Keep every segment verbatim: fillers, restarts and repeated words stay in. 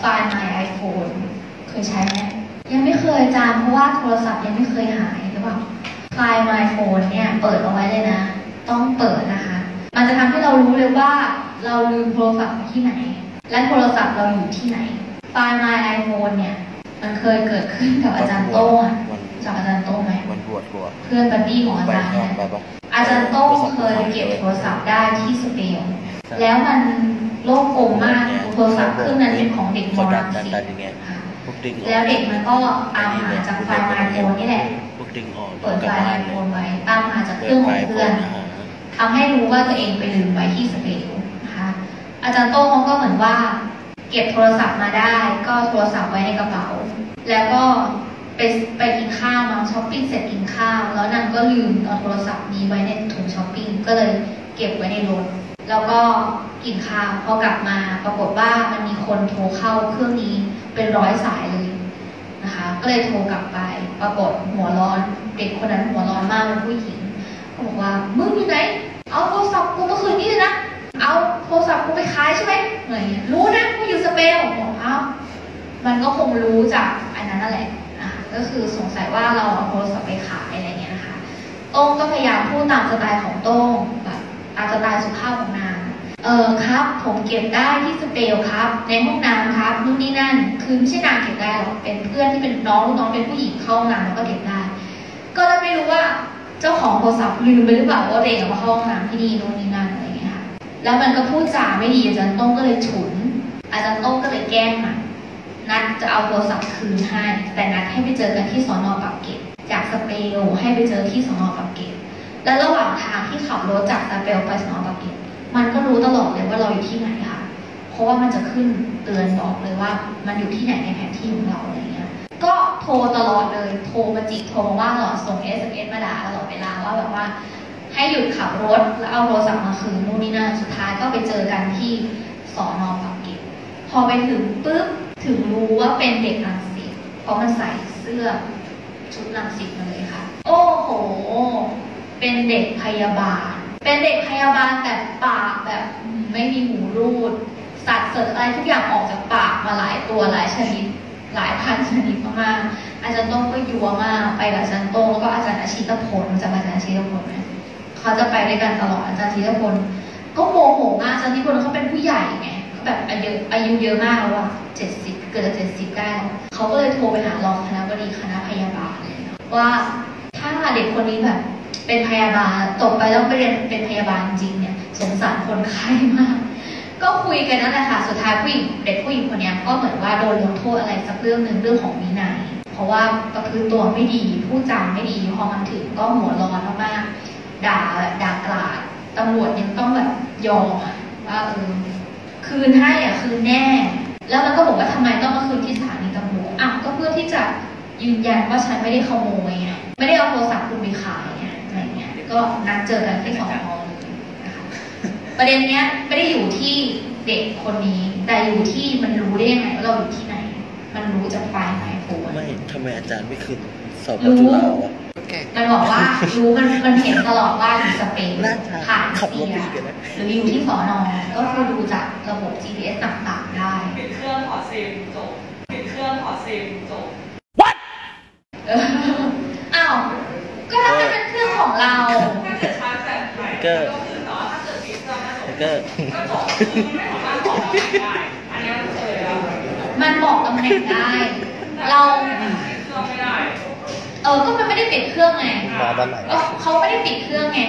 Find My iPhone เคยใช้ไหมยังไม่เคยอาจารย์เพราะว่าโทรศัพท์ยังไม่เคยหายหรือเปล่า Find My Phone เนี่ยเปิดเอาไว้เลยนะต้องเปิดนะคะมันจะทำให้เรารู้เลยว่าเราลืมโทรศัพท์ที่ไหนและโทรศัพท์เราอยู่ที่ไหน Find My iPhone เนี่ยมันเคยเกิดขึ้นกับอาจารย์โต้งจากอาจารย์โต้งไหมเพื่อนบัดดี้ของอาจารย์เนี่ยอาจารย์โต้งเคยเก็บโทรศัพท์ได้ที่สเปนแล้วมันโลกโกงมากโทรศัพท์เครื่องนั้นเป็นของเด็กมอรังสิตแล้วเด็กมันก็ตามหาจากไฟล์ไอโฟนนี่แหละเปิดไฟล์ไอโฟนไว้ตามหาจากเครื่องของเพื่อนทำให้รู้ว่าตัวเองไปลืมไว้ที่สเปนนะคะอาจารย์โต้งก็เหมือนว่าเก็บโทรศัพท์มาได้ก็โทรศัพท์ไว้ในกระเป๋าแล้วก็ไปไปกินข้าวมาช้อปปิ้งเสร็จกินข้าวแล้วนางก็ลืมเอาโทรศัพท์นี้ไว้ในถุงช้อปปิ้งก็เลยเก็บไว้ในรถแล้วก็กินข้าวพอกลับมาปรากฏว่ามันมีคนโทรเข้าเครื่องนี้เป็นร้อยสายเลยนะคะก็เลยโทรกลับไปปรากฏหัวร้อนเด็กคนนั้นหัวร้อนมากเป็นผู้หญิงเขาบอกว่ามึงอยู่ไหนเอาโทรศัพท์กูเมื่อคืนนี้เลยนะเอาโทรศัพท์กูไปขายใช่ไหมอะไรเงี้ยรู้นะว่าอยู่สเปนบอกอ้าวมันก็คงรู้จากอันนั้นนั่นแหละนะคะก็คือสงสัยว่าเราเอาโทรศัพท์ไปขายอะไรเงี้ยนะคะโต้งก็พยายามพูดตามสไตล์ของโต้งแบบตามสไตล์สุภาพของนางเออครับผมเก็บได้ที่สเปนครับในห้องน้ำครับนู่นนี่นั่นคือไม่ใช่นางเก็บได้หรอกเป็นเพื่อนที่เป็นน้องน้องเป็นผู้หญิงเข้าห้องน้ำแล้วก็เก็บได้ก็เลยไม่รู้ว่าเจ้าของโทรศัพท์ลืมไปหรือเปล่าว่าเด็กมาเข้าห้องน้ำที่นี่นู่นนี่นั่นอะไรอย่างเงี้ยค่ะแล้วมันก็พูดจาไม่ดีอาจารย์โต้งก็เลยฉุนอาจารย์โต้งก็เลยแกล้งมันนัดจะเอาโทรศัพท์คืนให้แต่นัดให้ไปเจอกันที่สน.ปากเกร็ดจากสเปนให้ไปเจอที่สน.ปากเกร็ดและระหว่างทางที่ขับรถจากสเปนไปสน.ปากเกร็ดมันก็รู้ตลอดเลยว่าเราอยู่ที่ไหนค่ะเพราะว่ามันจะขึ้นเตือนบอกเลยว่ามันอยู่ที่ไหนในแผนที่ของเราอะไรเงี้ยก็โทรตลอดเลยโทรมาจิกโทรมาว่าตลอดส่ง เอส เอ็ม เอส มาด่าตลอดเวลาว่าแบบว่าให้หยุดขับรถแล้วเอาโทรศัพท์มาคืนนู่นนี่นั่นสุดท้ายก็ไปเจอกันที่สน.ปากเกร็ดพอไปถึงปุ๊บถึงรู้ว่าเป็นเด็กรังสิตเพราะมันใส่เสื้อชุดรังสิตมาเลยค่ะโอ้โหเป็นเด็กพยาบาลเป็นเด็กพยาบาลแต่ปากแบบไม่มีหูรูดสัตว์เสริฐอะไรทุกอย่างออกจากปากมาหลายตัวหลายชนิดหลายพันชนิดมากๆอาจารย์โต้งก็ยัวมากไปกับอาจารย์โต้งแล้วก็อาจารย์อาชีตพลจำอาจารย์อาชีตพลไหมเขาจะไปด้วยกันตลอดอาจารย์อาชีตพลก็โมโหมากอาจารย์อาชีตพลเขาเป็นผู้ใหญ่ไงเขาแบบอายุอายุเยอะมากแล้วอะเจ็ดสิบเกิดจะเจ็ดสิบได้แล้วเขาก็เลยโทรไปหารองคณบดีคณะพยาบาลเลยว่าถ้าเด็กคนนี้แบบเป็นพยาบาลจบไปแล้วไปเรียนเป็นพยาบาลจริงเนี่ยสงสารคนไข้มากก็คุยกันนั่นแหละค่ะสุดท้ายผู้หญิงเด็กผู้หญิงคนนี้ก็เหมือนว่าโดนลงโทษอะไรสักเรื่องหนึ่งเรื่องของวินัยเพราะว่าประพฤติตัวไม่ดีพูดจาไม่ดีพอมันถึงก็หัวร้อนมากๆด่าด่ากราดตำรวจยังต้องแบบยอมว่าเออคืนให้อ่ะคืนแน่แล้วมันก็บอกว่าทำไมต้องมาคืนที่สถานีตำรวจอ่ะก็เพื่อที่จะยืนยันว่าฉันไม่ได้ขโมยไงไม่ได้เอาโทรศัพท์คุณไปขายไงอะไรเงี้ยก็นัดเจอกันที่สน.เลยนะคะประเด็นเนี้ยไม่ได้อยู่ที่เด็กคนนี้แต่อยู่ที่มันรู้ได้ยังไงว่าเราอยู่ที่ไหนมันรู้จากไฟล์ไอโฟนไม่ทำไมอาจารย์ไม่ขึ้นสอบจุฬาอ่ะมันบอกว่ารู้มันมันเห็นตลอดว่าอยู่สเปนผ่านเซียหรืออยู่ที่สน.ก็คือดูจากระบบ จี พี เอส ต่างๆได้ปิดเครื่องถอดซิมจบปิดเครื่องถอดซิมจบ What อ้าวก็ถ้าเป็นเครื่องของเราถ้าเกิดชาร์จแบตใหม่ก็คือต่อถ้าเกิดปิดเครื่องก็จบก็จบไม่สามารถบอกตำแหน่งได้อันนี้มันเคยแล้วมันบอกตำแหน่งได้เราเครื่องไม่ได้เออก็มันไม่ได้ปิดเครื่องไงก็เขาไม่ได้ปิดเครื่องไง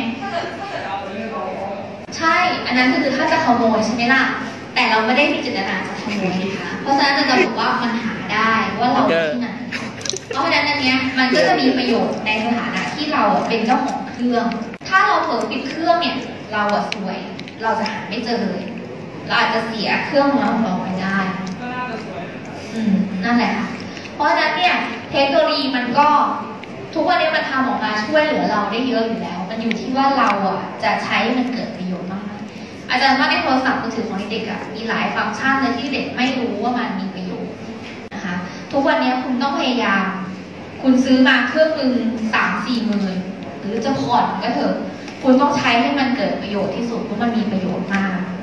ใช่อันนั้นคือถ้าจะขโมยใช่ไหมล่ะแต่เราไม่ได้มีเจตนาจะขโมยนะคะเพราะฉะนั้นจะบอกว่ามันหาได้ว่าเราที่ไหนเพราะฉะนั้นอันนี้มันก็จะมีประโยชน์ในสถานะที่เราเป็นเจ้าของเครื่องถ้าเราเผลอปิดเครื่องเนี่ยเราอะซวยเราจะหาไม่เจอเลยเราอาจจะเสียเครื่องของเราของเราไปได้ก็น่าจะสวยอืมนั่นแหละค่ะเพราะฉะนั้นเนี่ยเทคโนโลยีมันก็ทุกวันนี้มันทำออกมาช่วยเหลือเราได้เยอะอยู่แล้วมันอยู่ที่ว่าเราอ่ะจะใช้มันเกิดประโยชน์บ้างไหมอาจารย์ว่าในโทรศัพท์มือถือของเด็กอ่ะมีหลายฟังก์ชันเลยที่เด็กไม่รู้ว่ามันมีประโยชน์นะคะทุกวันนี้คุณต้องพยายามคุณซื้อมาเครื่องหนึ่งสามสี่หมื่นหรือจะผ่อนก็เถอะคุณต้องใช้ให้มันเกิดประโยชน์ที่สุดเพราะมันมีประโยชน์มาก